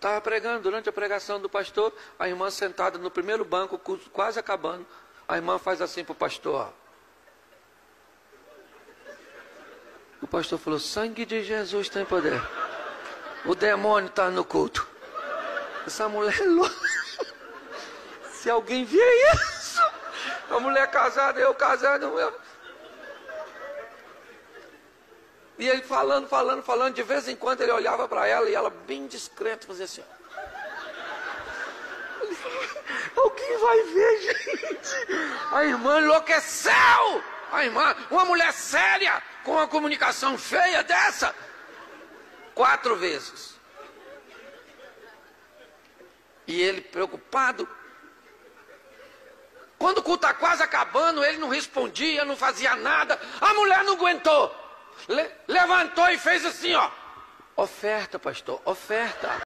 Estava pregando, durante a pregação do pastor, a irmã sentada no primeiro banco, o culto quase acabando. A irmã faz assim para o pastor, ó. O pastor falou, sangue de Jesus tem poder. O demônio está no culto. Essa mulher é louca. Se alguém vê isso, a mulher casada, eu casado, E ele falando, de vez em quando ele olhava para ela e ela bem discreta, fazia assim. Alguém vai ver, gente. A irmã enlouqueceu. A irmã, uma mulher séria, com uma comunicação feia dessa. 4 vezes. E ele preocupado. Quando o culto está quase acabando, ele não respondia, não fazia nada. A mulher não aguentou. Levantou e fez assim, ó. Oferta, pastor, oferta.